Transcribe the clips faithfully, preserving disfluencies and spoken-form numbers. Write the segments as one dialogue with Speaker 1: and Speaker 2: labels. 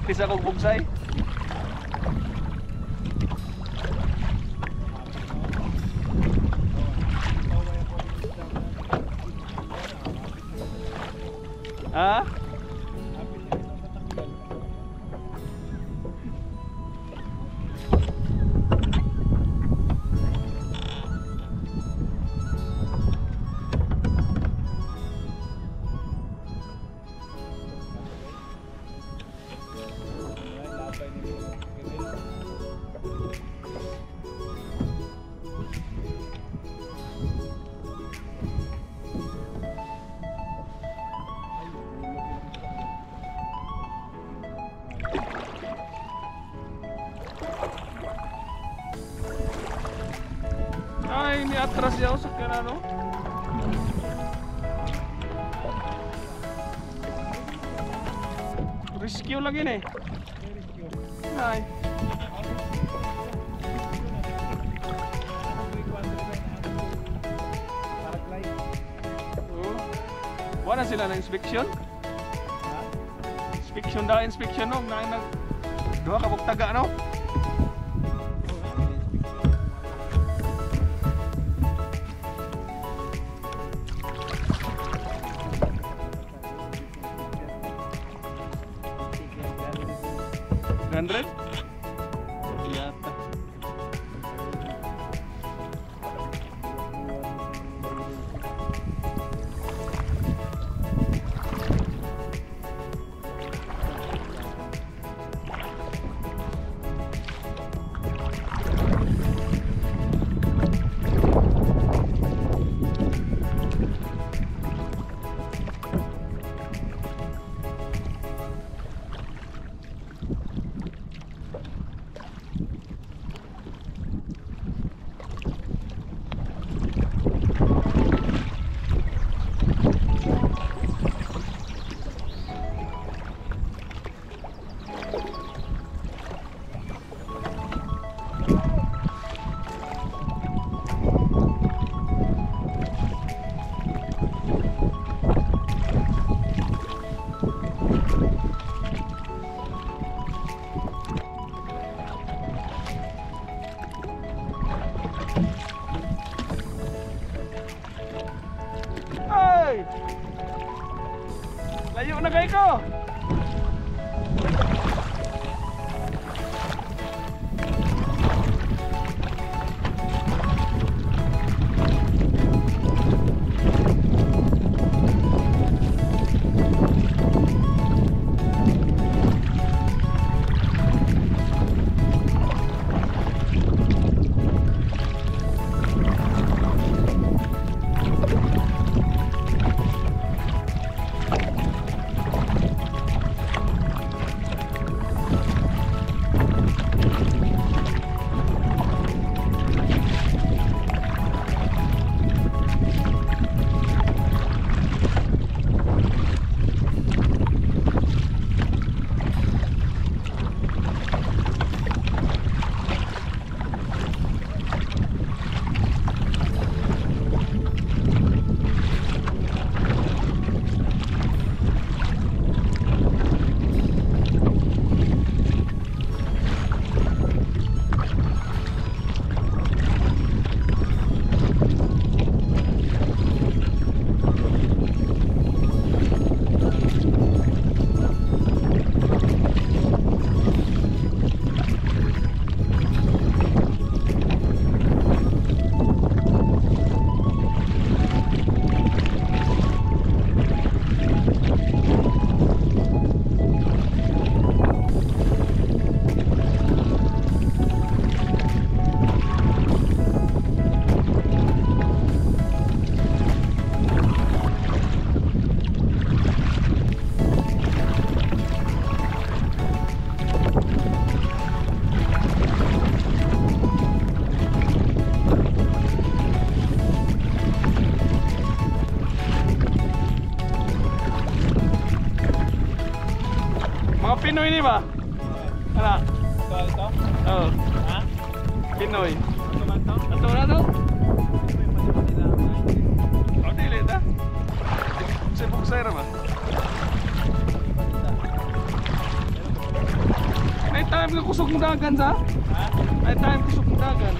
Speaker 1: Practice akong bugsay. Ha? Ay, ini atras jauh sekarang no. Rescue lagi nih. Ay. Oh. Wala sila na inspection? Inspection daw, inspection no. Na nag duha ka bugtaga no. Hundred? Yata. Layo na kayo ko. Pinoy ini ba? Ano?
Speaker 2: Ito, ito?
Speaker 1: Oo.
Speaker 2: Ha?
Speaker 1: Pinoy.
Speaker 2: Ito man to?
Speaker 1: Ito na to?
Speaker 2: May mali nila.
Speaker 1: O, dili ta? Sa buksay ra ba? Ay time ka kusog mo dagan sa?
Speaker 2: Ha?
Speaker 1: Ay time kusog mo dagan.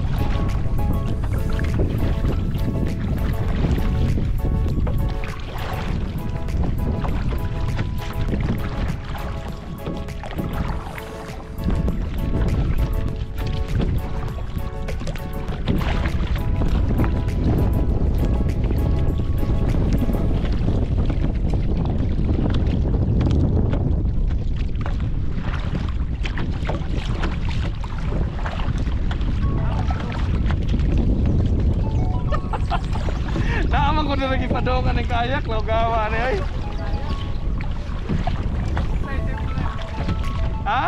Speaker 1: Naman ko na lagi padongan ng kayak, lo gawa ni ay. Ha?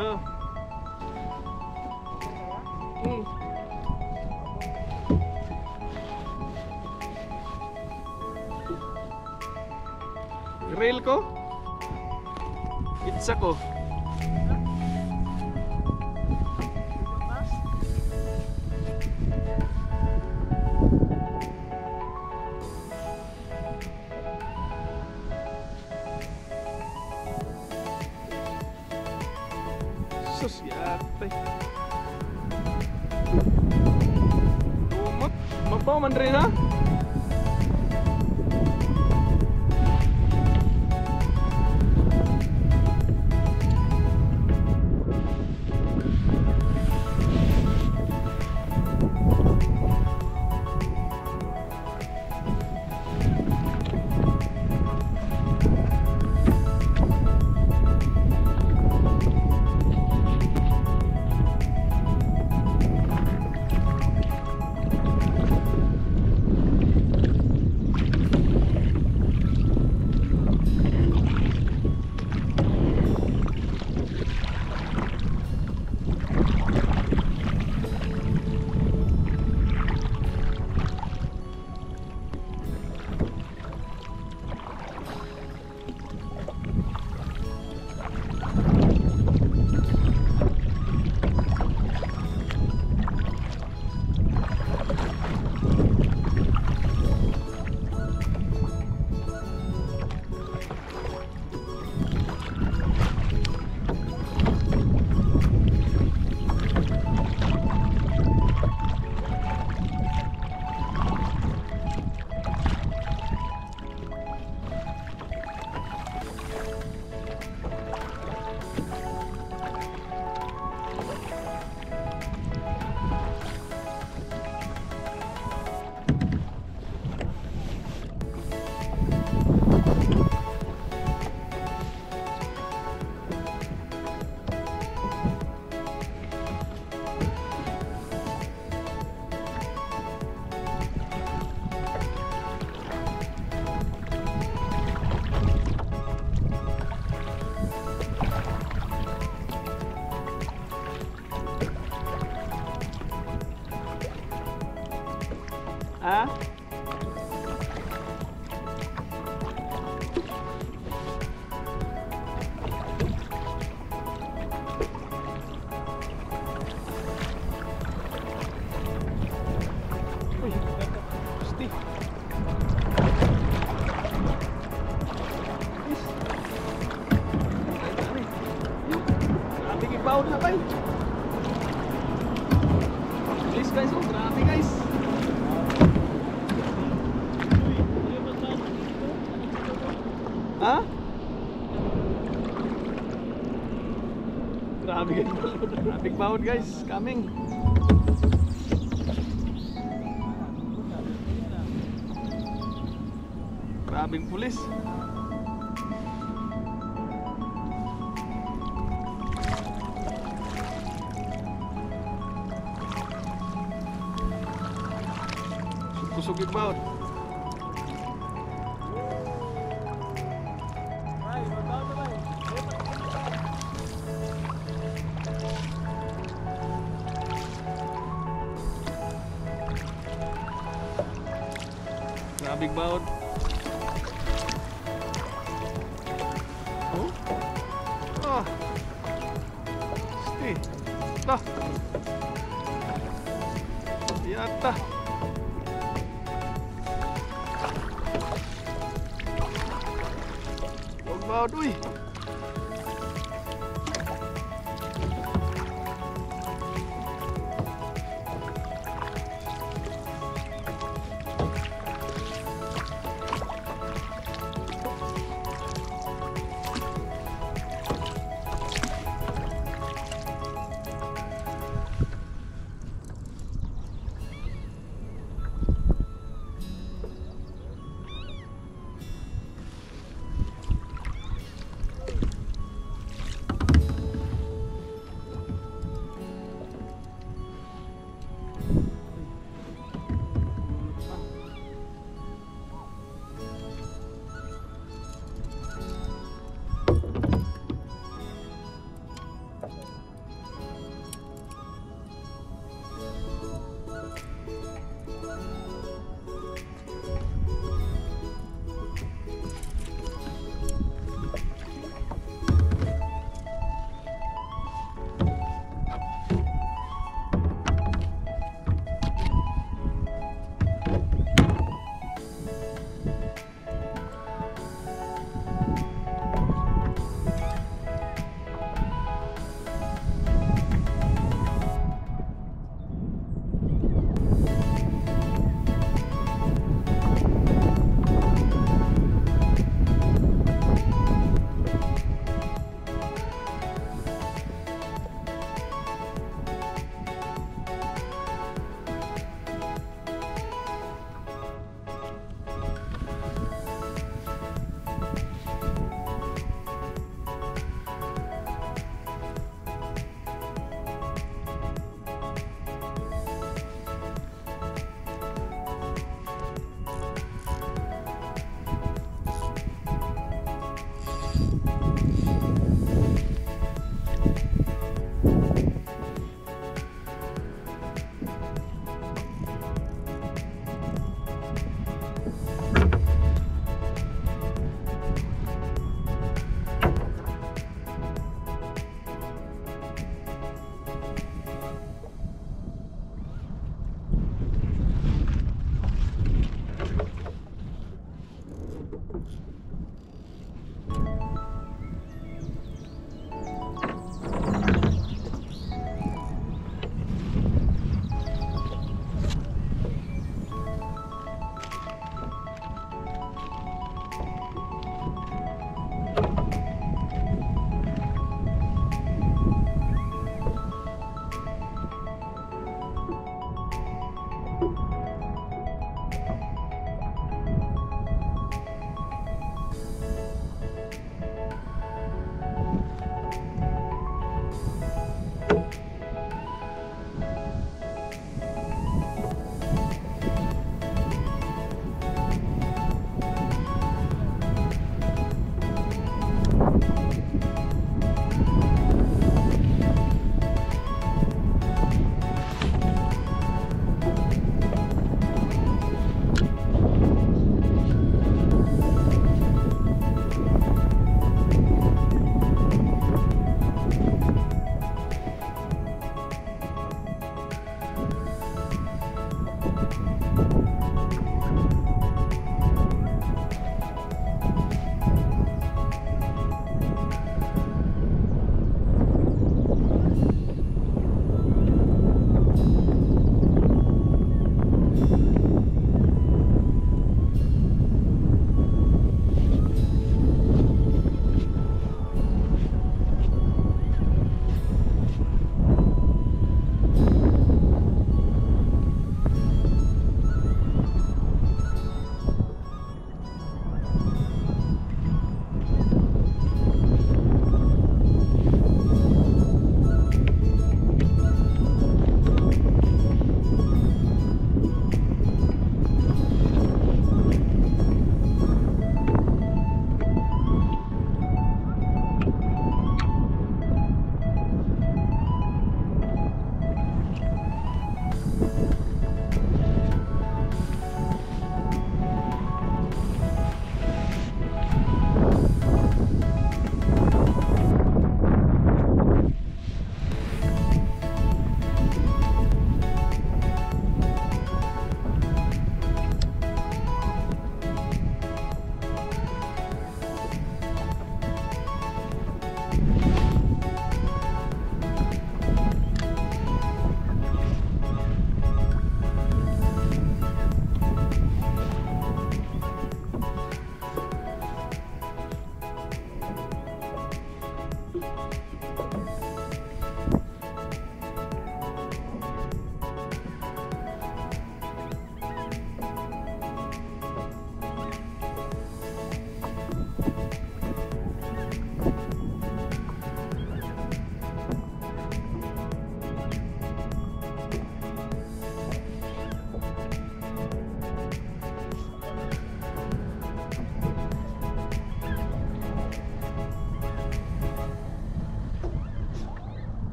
Speaker 1: Oh. Hmm. Rail ko? Itsa ko. Sus, yate. Tumot. Mabaw man rin ha? Ah? Uy, pasti. Is. Grabe gibaw na bay. Please guys, oh, grabe guys. Ha? Grabe guys. Big bawd guys, coming. Grabing pulis. Kusog big bawd. Big baud. Oh. Ah. Stay. Dah. Yata. Big baud, uy.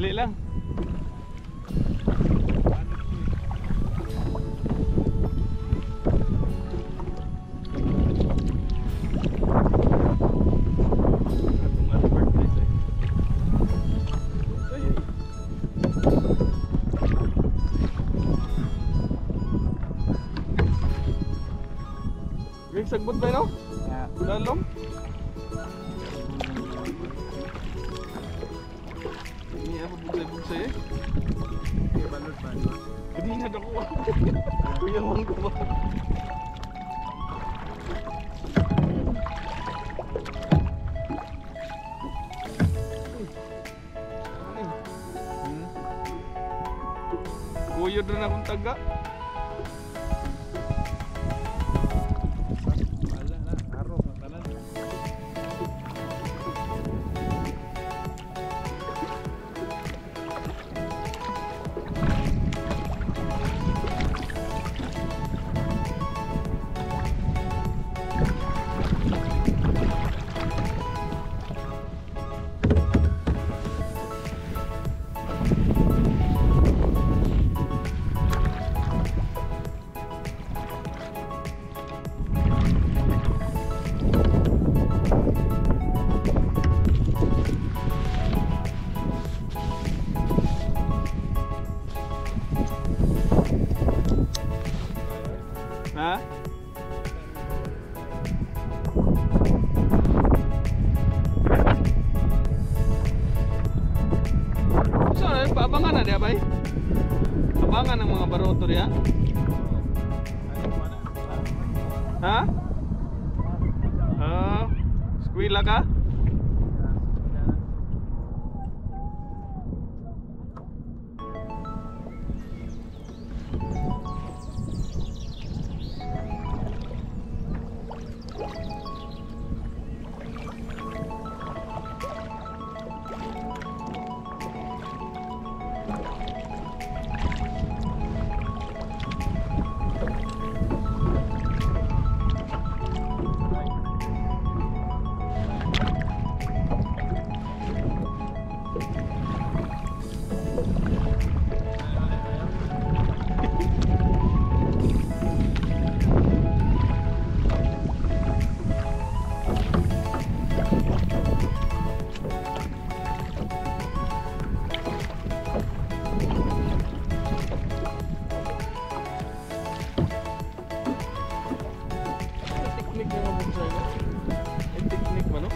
Speaker 1: Dali lang. Yung sagbot ba no?
Speaker 2: Ya.
Speaker 1: Lalom? Ini apa bugsay-bugsay eh?
Speaker 2: Iya balot balot.
Speaker 1: Hindi na nakuha. Kuya mong kuha.
Speaker 2: Hmm.
Speaker 1: Kuyod na akong taga.
Speaker 2: Wala na, araw ng tanan.
Speaker 1: Ha? So, paabangan na dia bay? Abangan ng mga baroto dia?
Speaker 2: Ano mana?
Speaker 1: Ha? Ah, skwila ka? Teknik nga mo sa ino. Yung teknik mo no?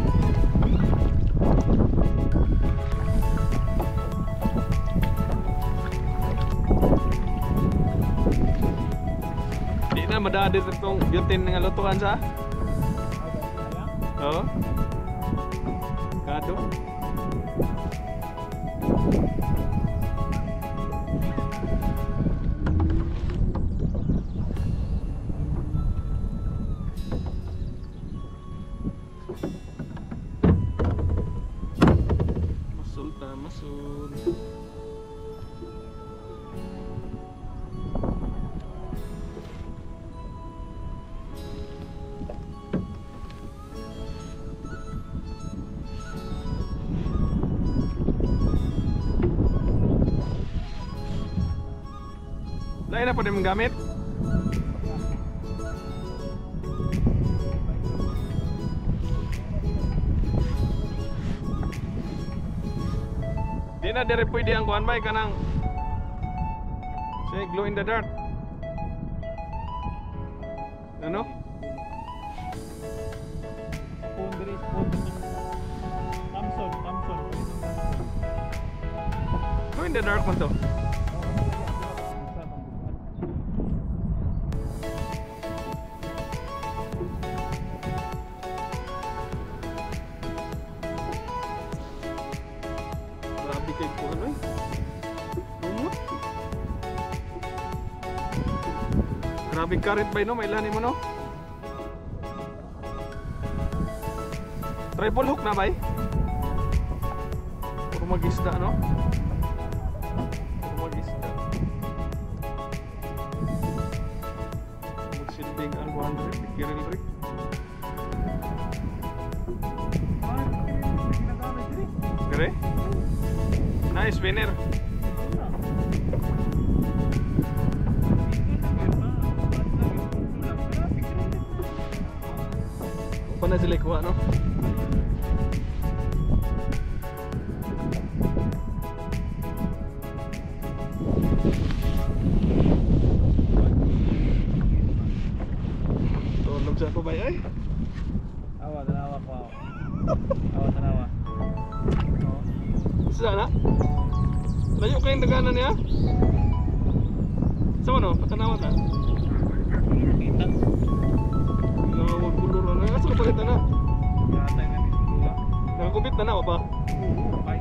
Speaker 1: Di na madadit itong butin nga lutuan sa? Oo. Kado. Masul ta, masul. Lain na po din mong gamit? Di na dire pwede ang kuhan ba kanang say glow in the dark. Ano?
Speaker 2: Spoon diri, spoon diri. Thompson, Thompson.
Speaker 1: Glow in the dark man to. Grabe kay ko ano eh. Lumot. Grabe karit ba no? May lanin mo no? Triple hook na ba eh? Puro mag-isda no? Puro mag-isda. Magsilbing ang one hundred. Giril rig. Gre? Nice spinner. Pa na sila kuha, no? Tulog sa ako ba ay?
Speaker 2: Awa, tanawa ko. Awa, tanawa.
Speaker 1: Saan na? Layo kayong daganan niya? Sama no? Patanawa ta?
Speaker 2: Kita.
Speaker 1: Nawag kulur na. Asa ka palit na?
Speaker 2: Yata nga ni dua.
Speaker 1: Nakakupit na na o pa?
Speaker 2: Bye.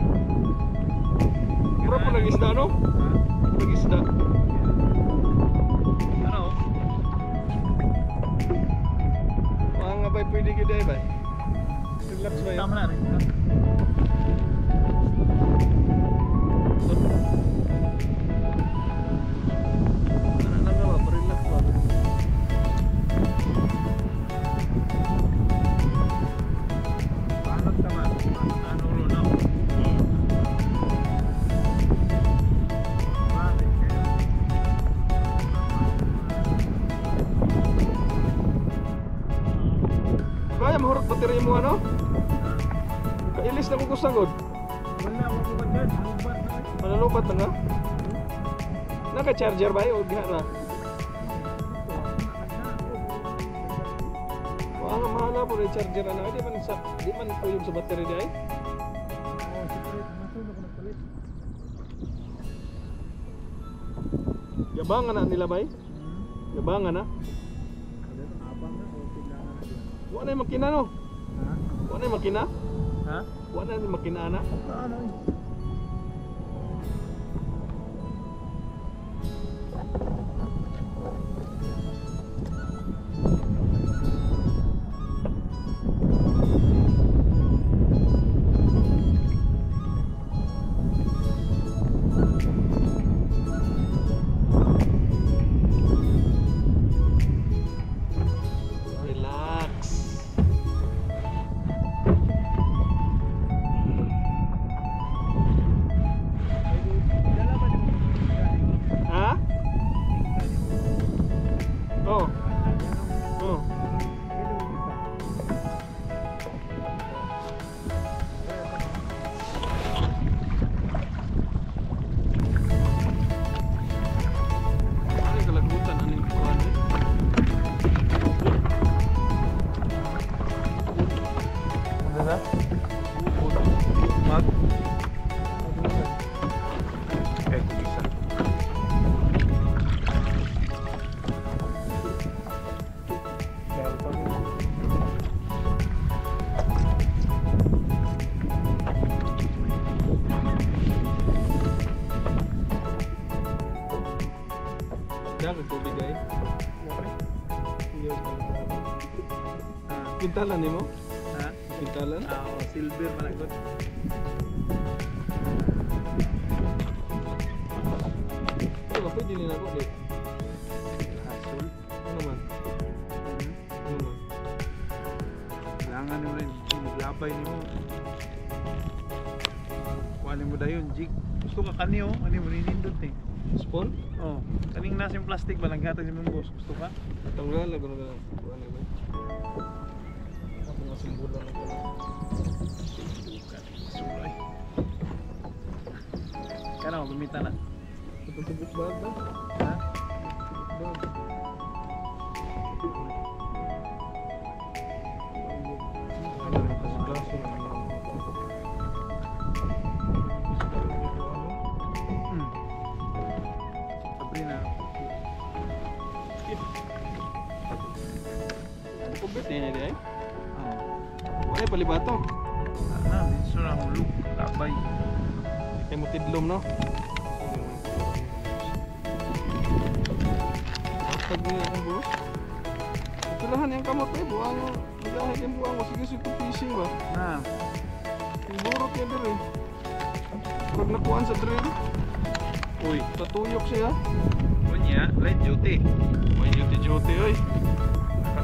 Speaker 1: Mura po nag-isda, no? Nag-isda.
Speaker 2: Ano?
Speaker 1: Mga nga ba'y pwede ka day ba'y? Relax ba yun?
Speaker 2: Tama na rin.
Speaker 1: Ano lang nga ba? Pa-relax ba?
Speaker 2: Paano tama? Ano ulo na?
Speaker 1: Kaya mahurot battery mo ano? Kailis na kung kusagod.
Speaker 2: Wala, wala ko ba dyan? Lubat na.
Speaker 1: Malalupat na nga? Naka-charger ba yun? O diha na? Wala nga mahala po na charger na nga. Di man, sa, di man tuyog sa battery di ay?
Speaker 2: Oh, secret. Masunog ko nagpalit.
Speaker 1: Yabangan na nila ba eh? Yabangan na?
Speaker 2: Abang na o tiglangan na dyan?
Speaker 1: Wala na yung makina no?
Speaker 2: Ha?
Speaker 1: Wala na yung makina?
Speaker 2: Ha?
Speaker 1: Wala na yung makina na?
Speaker 2: Ano eh?
Speaker 1: Relax.
Speaker 2: Dala ba niyo?
Speaker 1: Ha? Oh. Oh. Ano yung kalagutan? Ano yung kuhan eh?
Speaker 2: Ano na?
Speaker 1: Mag?
Speaker 2: Eh, kumisa. Meron pa rin.
Speaker 1: Dagat tubig ay?
Speaker 2: Ah,
Speaker 1: Pintalan ni mo?
Speaker 2: ha?
Speaker 1: Pintalan?
Speaker 2: Ah, oh, silver managot.
Speaker 1: Ano ba? Pwede nila ako di?
Speaker 2: Hasul.
Speaker 1: Ano man? Ano man?
Speaker 2: Kailangan mo rin. Naglabay ni mo. Kuhanin mo dayon, jig. Gusto ka kaniyo, ano mo ninindot eh.
Speaker 1: Spawn?
Speaker 2: Oh, kaning nasa yung plastic ba naghatag si mong boss? Gusto ka?
Speaker 1: Tanggal ako na lang. Kuhan na ba? Ako nga simbulan ako na.
Speaker 2: Sulay. Kana mo bumita na.
Speaker 1: Ito tubig ba ba?
Speaker 2: Ha?
Speaker 1: Ba? Ano rin kasi braso na lang.
Speaker 2: Hmm. Sabrina.
Speaker 1: Kubit niya di ay?
Speaker 2: Oh.
Speaker 1: Wala yung palibato.
Speaker 2: Ano, dito na hulog. Labay.
Speaker 1: Kaya mo tidlom no? Pag niya ang buhos. Itulahan yung kamot eh. Buang mo. Magahit yung buang mo. Sige sige fishing ba?
Speaker 2: Na.
Speaker 1: Iburot niya din eh. Pag nakuhaan sa drill. Uy, tatuyok siya.
Speaker 2: Kunya, light duty.
Speaker 1: May duty-duty oy.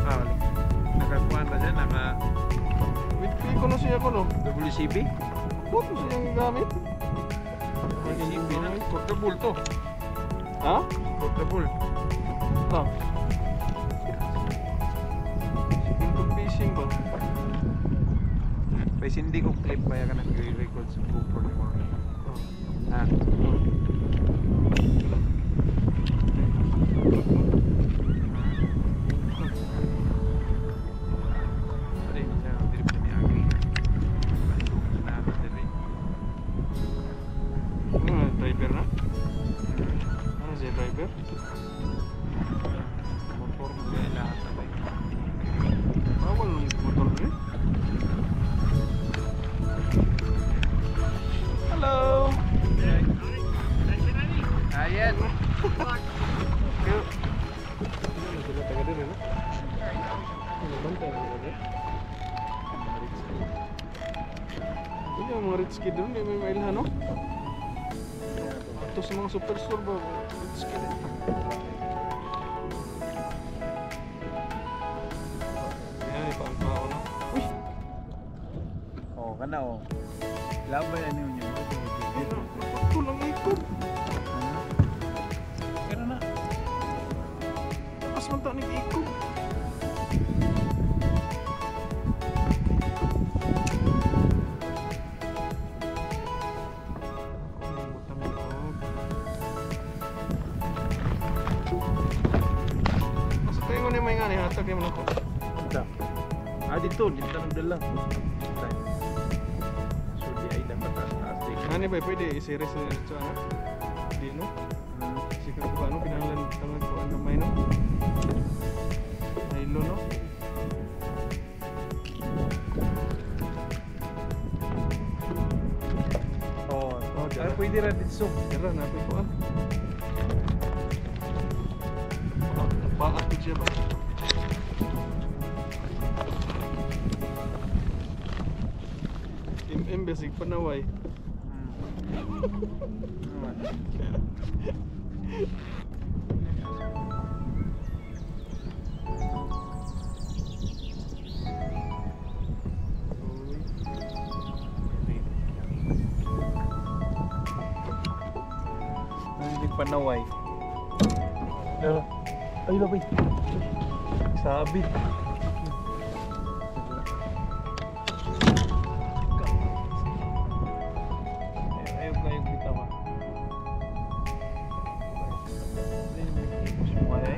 Speaker 2: Nakakawali. Nakakuha na dyan, naka
Speaker 1: With P ko na siya ko no.
Speaker 2: W C B.
Speaker 1: Dapat mo siyang gamit.
Speaker 3: Hindi na. Portable to.
Speaker 1: Ha?
Speaker 3: Portable.
Speaker 1: Ah. Untuk fishing ba?
Speaker 3: Kasi hindi ko clip pa yan ka nag-record sa GoPro ni mo. Ha?
Speaker 1: Ano, driver na? Ano siya, driver?
Speaker 3: Motor mo kaya lahat na ba?
Speaker 1: Bawal ng motor rin. Hello!
Speaker 3: Ayan!
Speaker 1: Yuk. Ano sila taga din, ano? Ano bantay na sila din? Ini yung mga rich kid doon, may may mailhan, no? Ito sa mga superstore ba? Rich kid eh. Ayan, ipaan-pao na. Uy!
Speaker 3: Oh, kana oh. Labay ano yun yun.
Speaker 1: Ito lang ikot.
Speaker 3: Pero na.
Speaker 1: Mas manta nag-ikot. Masa tayo mo na yung may nga ni hatag yung mga ko.
Speaker 3: Ah, dito. Dito nang dala. So, di ay dapat taas-taas.
Speaker 1: Ano ba pwede i-series sa sa ano? Di no? Sikap ko ano kinahanglan tangan ko ang gamay no? Nailo no?
Speaker 3: Oh,
Speaker 1: Oh,
Speaker 3: ay pwede ra dito.
Speaker 1: Tara, napay ko ah. Ah, paakit siya ba? M M basic panaway.
Speaker 3: Hindi panaway. Ay, labay. Sabit. Ayaw ka yung bitawa. Sumaya eh.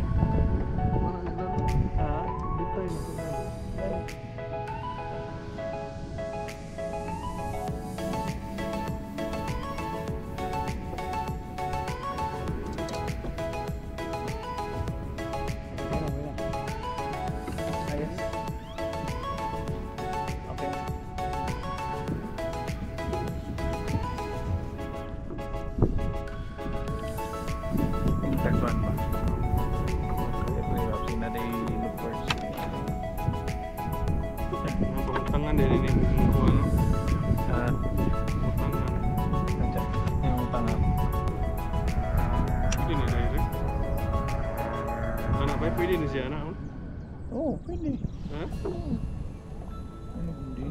Speaker 1: Ah, bitay na.
Speaker 3: Ayos. Okay. Yung takpan ba? Kaya na day look first.
Speaker 1: Ang tangan din ini mo ko ano.
Speaker 3: Ah,
Speaker 1: Tangan.
Speaker 3: nandiyan. Yung tangan.
Speaker 1: Hindi na direct. Ano ba pwede na siya na?
Speaker 3: Oh, pwede.
Speaker 1: Ha?
Speaker 3: Ano hindi?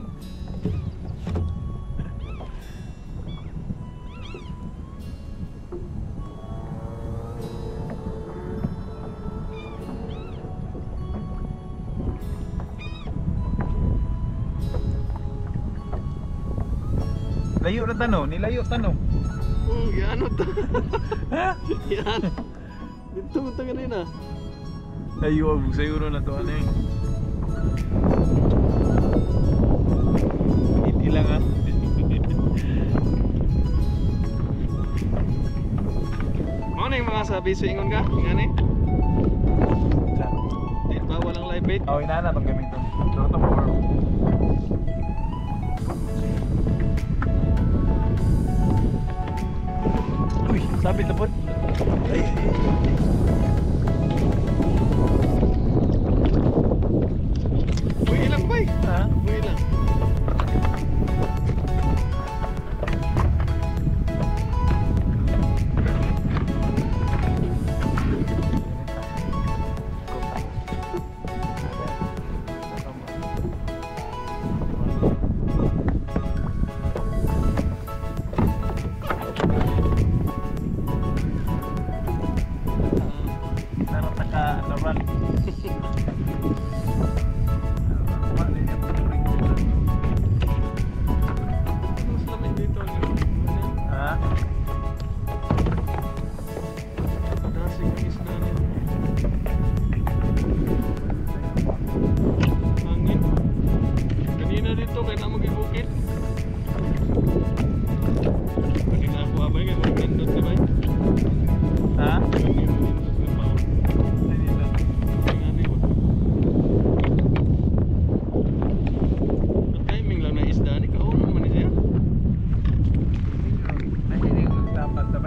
Speaker 3: Layo na tanong, nilayo tanong.
Speaker 1: Oh, yan o ta. Yan. Dito mo ta kanina.
Speaker 3: Layo ang sayuro na to ano eh. Hindi lang ah.
Speaker 1: Ano yung mga sabi sa ingon ka? Yan eh. Di ba walang live bait?
Speaker 3: Oh, inana itong gamitin. Ito ito more. Uy, sabit na po. Ay.
Speaker 1: Buhay lang ba eh?
Speaker 3: Ha?
Speaker 1: Buhay lang.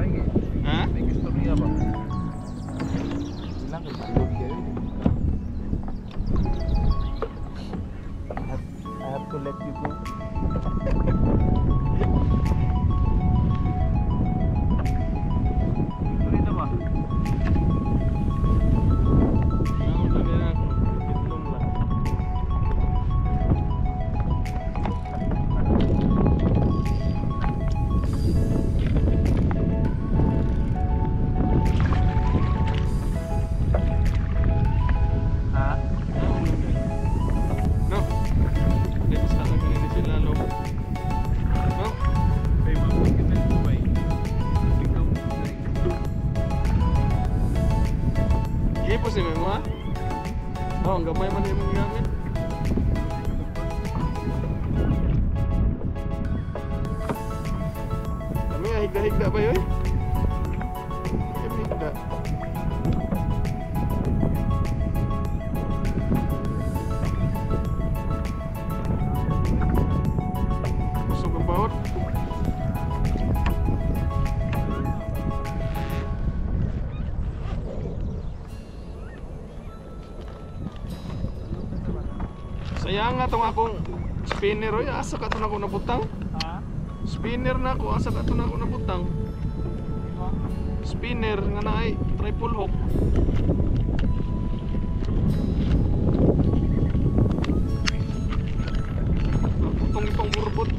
Speaker 3: lagi.
Speaker 1: Ha?
Speaker 3: May istorya ba?
Speaker 1: Ilang kalulog kayo.
Speaker 3: I have, I have to let you go. Istorya ba?
Speaker 1: Ako lagi na ako. Itlong lang.
Speaker 3: Ha?
Speaker 1: No. Hindi pa sa akin kanina sila loob. No?
Speaker 3: May mga kita dito ba eh? Ikaw,
Speaker 1: Sige po si Memo ha? Oh, ang gamay man yung gamit. Kami ah, higda-higda ba yun? Kami higda. Busog ang bawat. Sayang nga tong akong spinner oy, asa ka to na ako nabutang?
Speaker 2: Ha?
Speaker 1: Spinner na ako, asa ka to na ako nabutang? Spinner nga na ay triple hook. Putong itong burbot.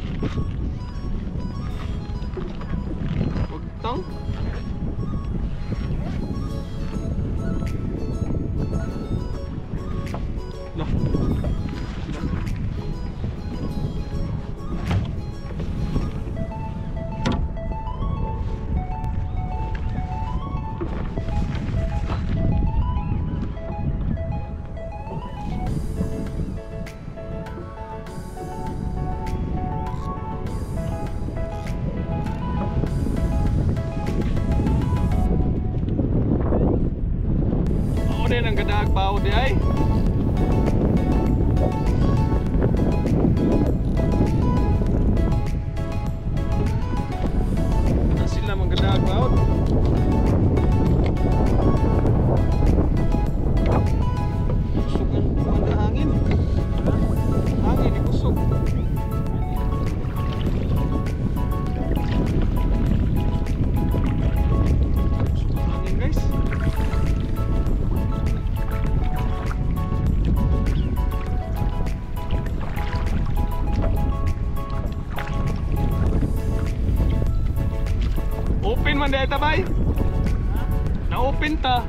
Speaker 1: Pagtang. Lah. Ako din ang gadaag bawo di ay. Kada sila mang gadaag bawo. Kusog ang kumanda hangin. Hangin ni kusog. Kusog ang hangin guys. Open man dahil tabay. Na-open ta.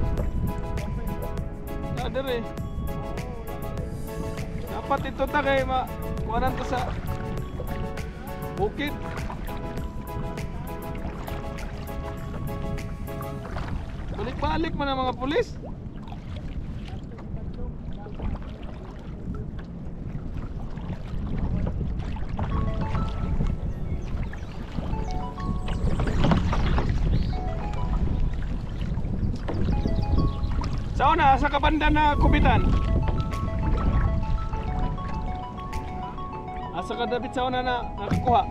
Speaker 1: Na dire. Dapat ito ta kay ma kuwanan ta sa bukid. Balik-balik man ang mga pulis. Saan na? Sa kabanda na kubitan? Asa ka David saan na na nakakuha?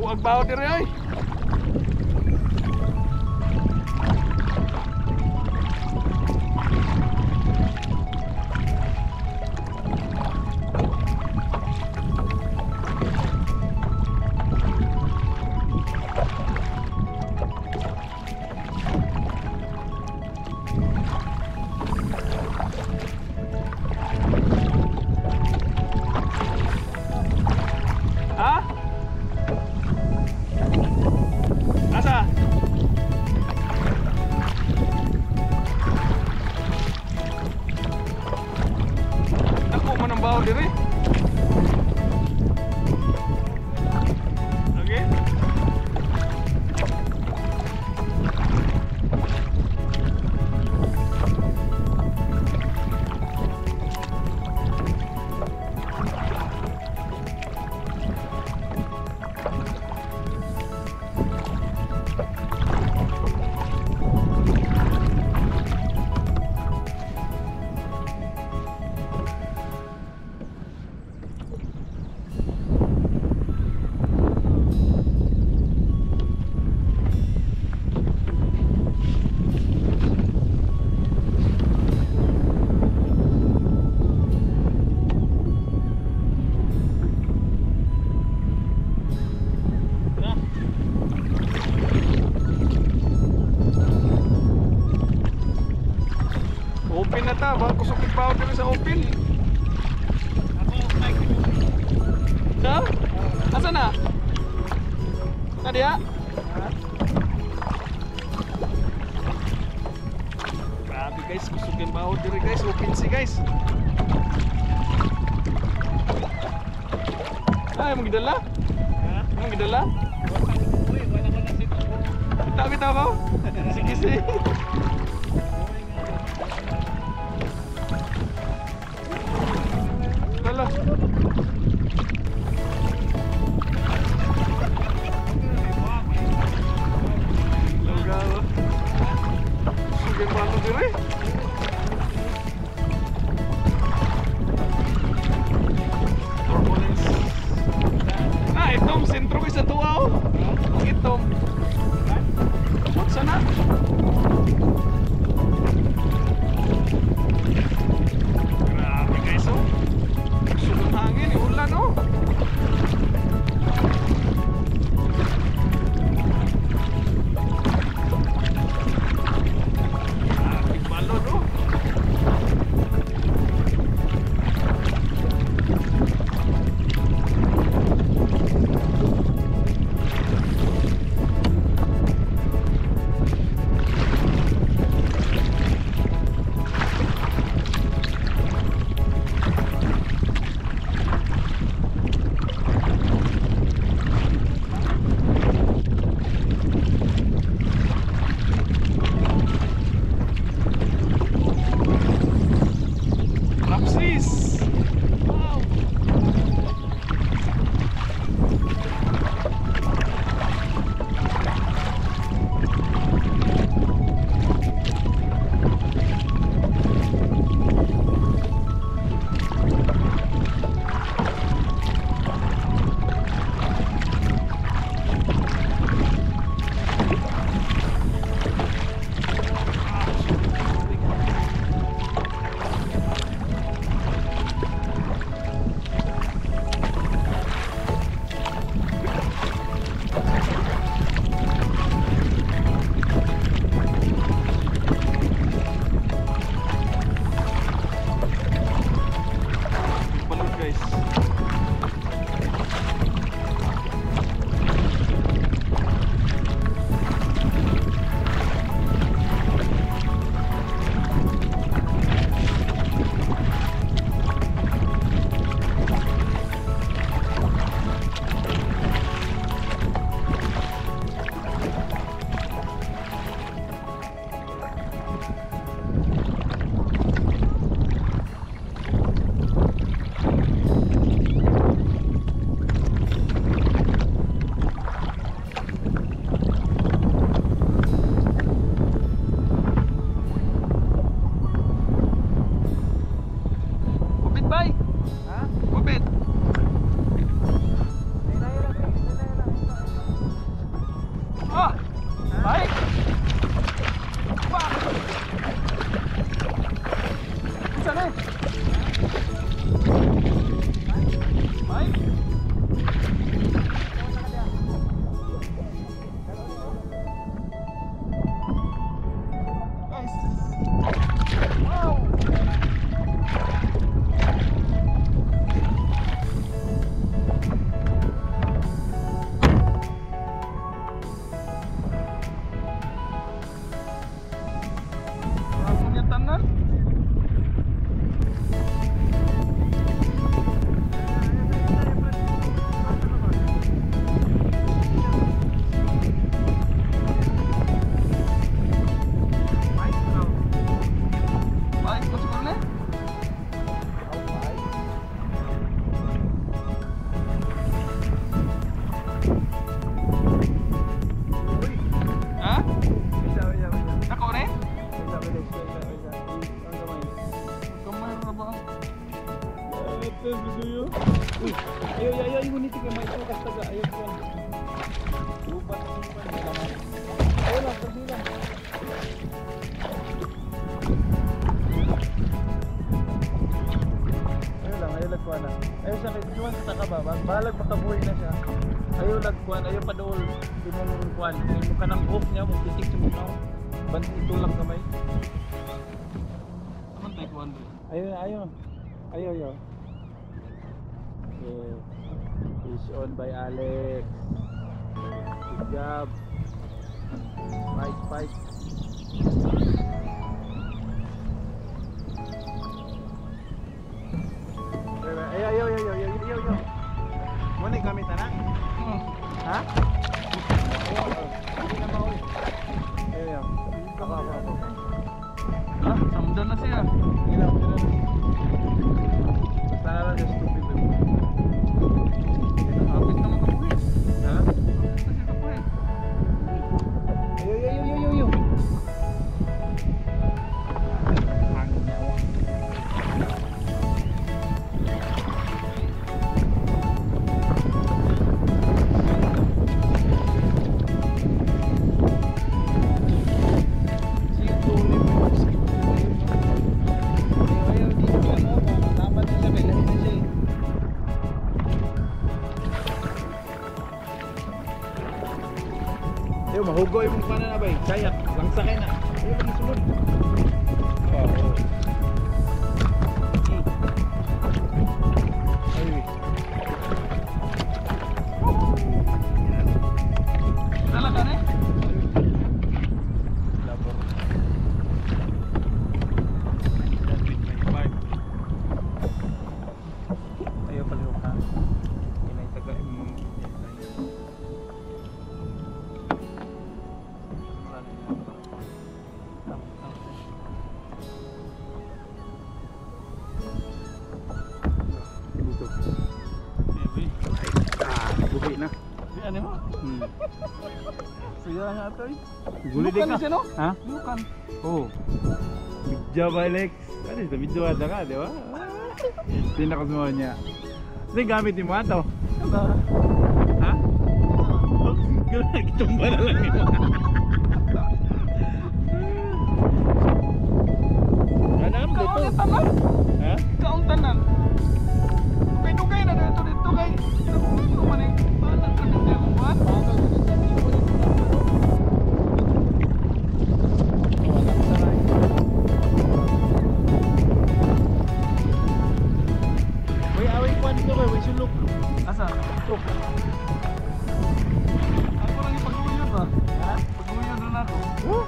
Speaker 1: agbaw diri ay. Ha? Asa? Ako man ang baho diri. Okay. Open na ta, baka kusog yung baho diri sa open.
Speaker 2: Ako, Mike.
Speaker 1: Ha? Asa na? Na diya? Grabe guys, kusog yung baho diri guys, open si guys. Ay, mong gidala?
Speaker 2: Ha?
Speaker 1: Mong gidala?
Speaker 2: Uy, wala ko na sito.
Speaker 1: Bitaw-bitaw ko? Sige, sige. Lala. Lugaro. Sugeng bago diri. Turbulence. Ah, itom sentro ko sa tuwa oh. Itom. Sana. Grabe guys oh. Sunod hangin, ulan oh. Grabe balon oh.
Speaker 3: lag makabuhi na siya. Ayaw lag kuan, ayaw pa dool. Di mo mong kuan. Hindi mo ka ng hook niya, mong titik sa muna. Banti ito lang kamay.
Speaker 1: Naman tayo one hundred.
Speaker 3: Ayaw, ayaw. Ayaw, ayaw. Okay. Fish on by Alex. Good job. Spike, spike. Ayaw, ayaw, ayaw, ayaw, ayaw, ayaw, ayaw. Muna yung gamit na?
Speaker 1: Hmm.
Speaker 3: Ha? Ayaw, ayaw. Hindi na mauli. Ayaw, ayaw. Ako, ako, ako.
Speaker 1: Ah, samdan na siya.
Speaker 3: Ilaw, ilaw. Basta na lang yung stupid.
Speaker 1: Kapit na makabuhi.
Speaker 3: Ha?
Speaker 1: Kapit na siya kabuhi.
Speaker 3: Ayaw, ayaw, ayaw, ayaw, ayaw. Hangin niya ako. Sige, tuloy mo. Sige, tuloy mo. Ayaw, ayaw, di ko ano. Tama na siya, may lahi na siya eh. Ayaw, mahugoy mong paano na ba eh. Sayak, langsa kayo na. Ayaw, pag isunod. Oo. Ayaw eh.
Speaker 1: Dala ka na eh.
Speaker 3: Labor. Ayaw palihok ka. Inay taga mo. Dito.
Speaker 1: Baby.
Speaker 3: Ah, buhi na.
Speaker 1: Di ano mo?
Speaker 3: Hmm.
Speaker 1: Siya nga ito eh.
Speaker 3: Guli
Speaker 1: Lukan
Speaker 3: ka.
Speaker 1: siya no?
Speaker 3: Ha?
Speaker 1: Lukan.
Speaker 3: Oo. Good job, Alex. Ano ito? Medyo ada ka, di ba? Tinakot mo niya. Kasi gamit mo ito.
Speaker 1: Ano?
Speaker 3: Ha? Gano'n, kitumba na lang yun. Anam, dito.
Speaker 1: Kaulit tanan.
Speaker 3: Ha?
Speaker 1: Kauntanan. Dugay-dugay na dito dito kay. Kinabuhin mo man eh. Paano ka dito yung buwan?
Speaker 3: Uy, away kuhan dito kayo, uy, sulok.
Speaker 1: Asa?
Speaker 3: Sulok.
Speaker 1: Ako lang yung pag-uyod ba?
Speaker 3: Ha?
Speaker 1: Pag-uyod na ako.
Speaker 3: Woo!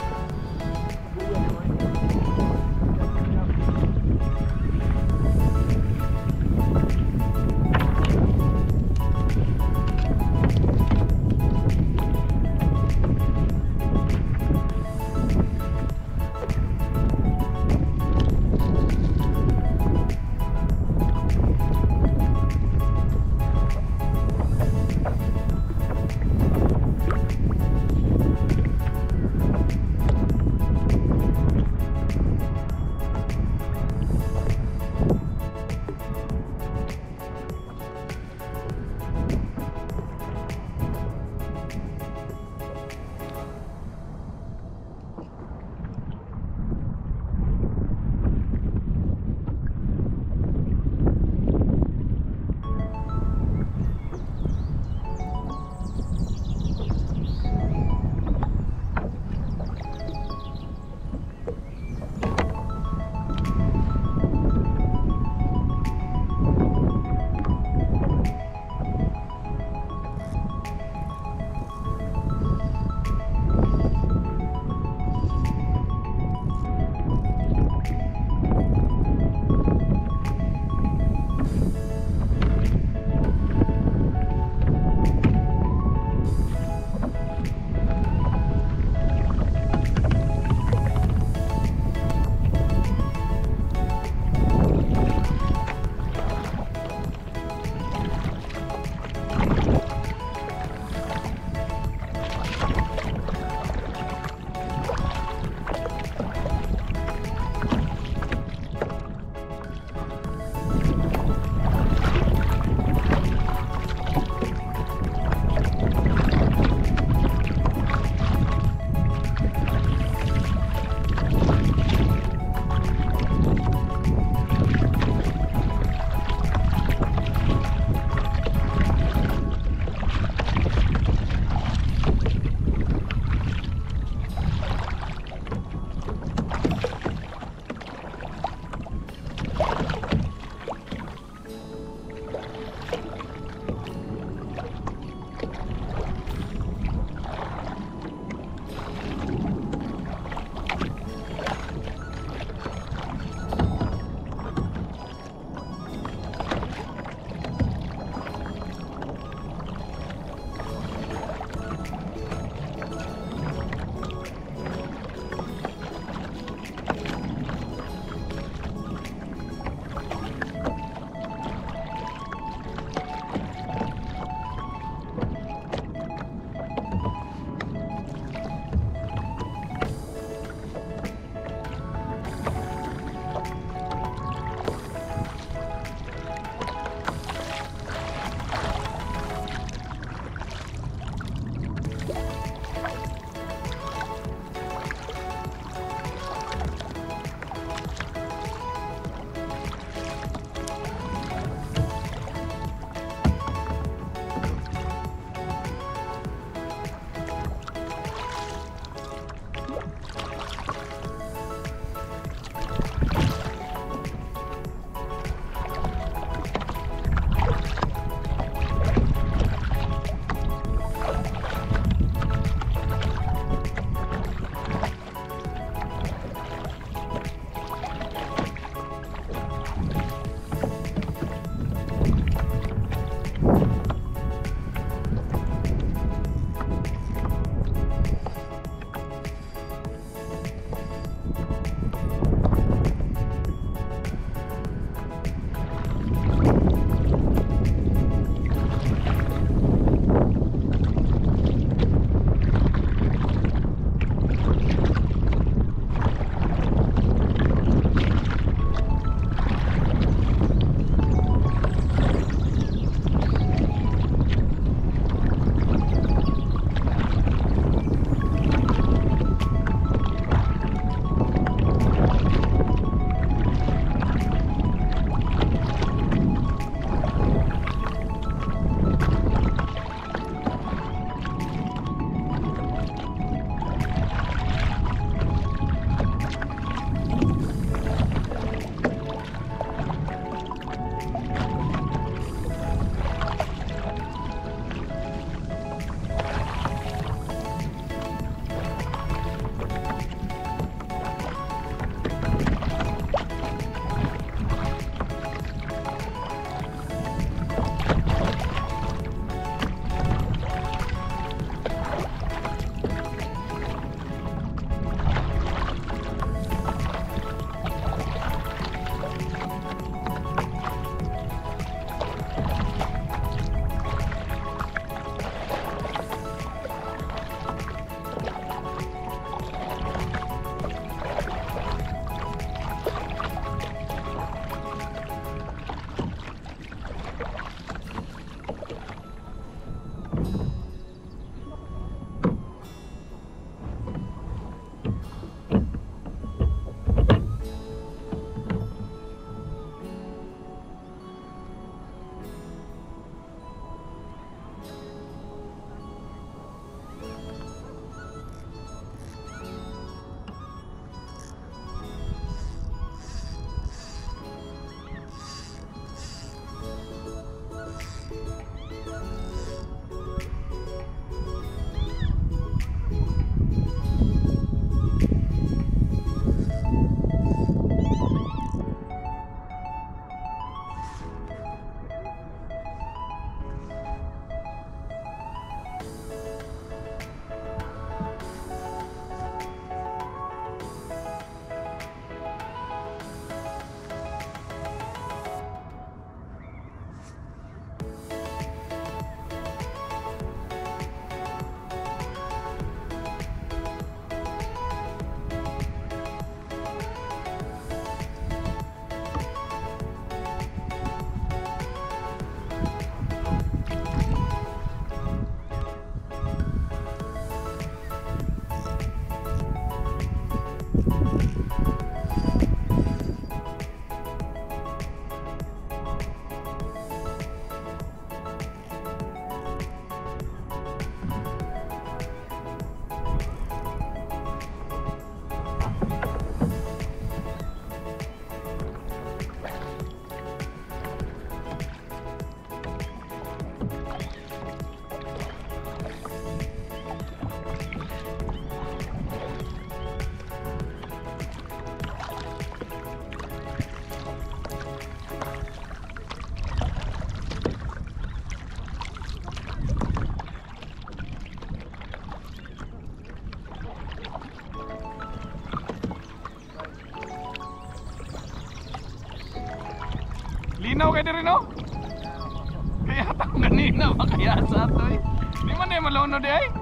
Speaker 1: Malinaw kayo din rin, no? Kaya taong ganina, makaya sa ato eh. Di man eh, malauno di ay.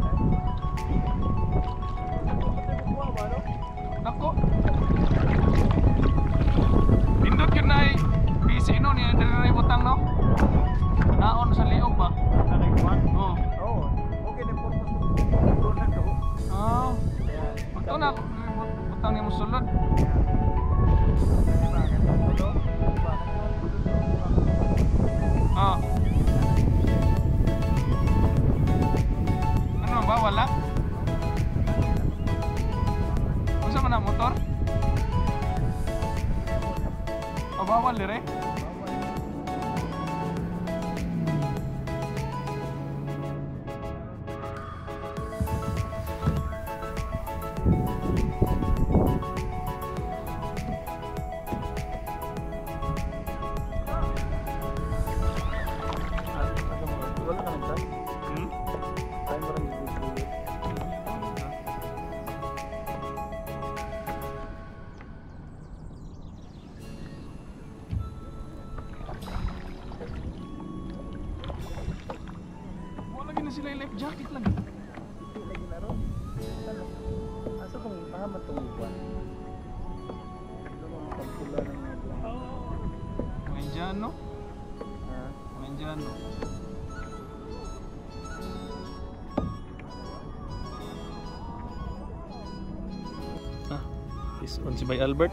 Speaker 1: Nako. Pindot yun na eh. Busy no, niya dari butang no? Naon sa liog ba?
Speaker 2: Nakikuan?
Speaker 1: Oo.
Speaker 2: Oo. Okay na purpose ko. Doon na to.
Speaker 1: Ah. Ito na, butang niya mo sulod. Ah. Ano ba? Wala? Masa man ang motor? O bawal dire?
Speaker 2: Wala ka nagtay?
Speaker 1: Hmm?
Speaker 2: Tayo mo rin dito.
Speaker 1: Wala lagi na sila yung life jacket lang.
Speaker 2: Lagi na ron. Asa kung pahaman itong iwan? Ito mga pagpula ng mga buwan.
Speaker 1: Mga Indiano?
Speaker 2: Ha?
Speaker 1: Mga Indiano. Ah, is on si Bay Albert.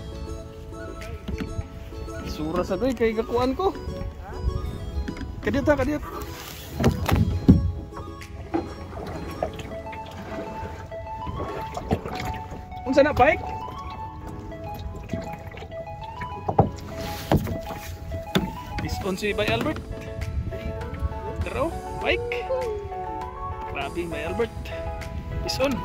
Speaker 1: Sura sa doy kay gakuan ko. Kadiyot ta, kadiyot. Unsa na bike? Is on si Bay Albert. Dero, bike. Grabe Bay Albert. Is on.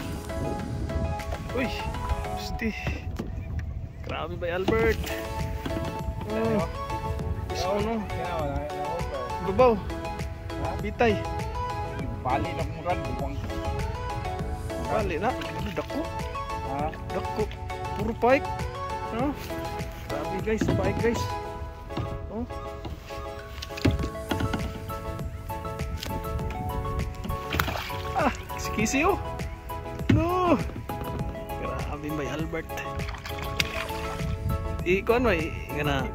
Speaker 1: Uy, gusti. Grabe Bay Albert. Oh. Is on no.
Speaker 2: Kaya wala na ako pa.
Speaker 1: Babaw. Bitay.
Speaker 2: Bali na kong rad. Buwang.
Speaker 1: Bali na. Ano, dako?
Speaker 2: Ha?
Speaker 1: Dako. Puro bike. No? Grabe guys, bike guys. Oh. Ah, kisi-kisi oh. No. Grabe Bay Albert. Iko ano eh, gana.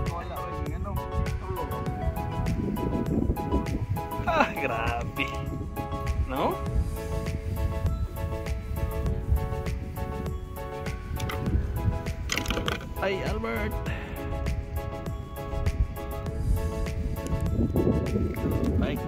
Speaker 1: Ah, grabe. No? Ay, Albert. Bike.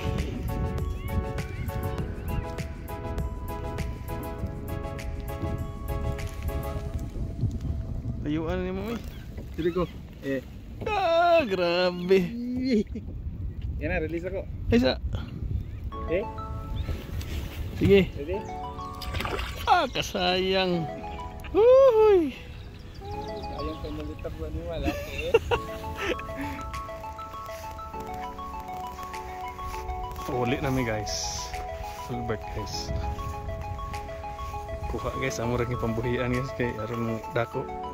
Speaker 1: Layuan ni mo eh.
Speaker 2: Sige ko. Eh.
Speaker 1: Ah, grabe.
Speaker 2: Yan na, release ako.
Speaker 1: Isa.
Speaker 2: Eh?
Speaker 1: Sige.
Speaker 2: Ready?
Speaker 1: Ah, kasayang. Uy.
Speaker 2: Ayun pa nalitab ba ni wala? Eh.
Speaker 1: Uli na mi guys. Albert guys. Kuha guys, amo ra ni pambuhian guys kay aron mo dako.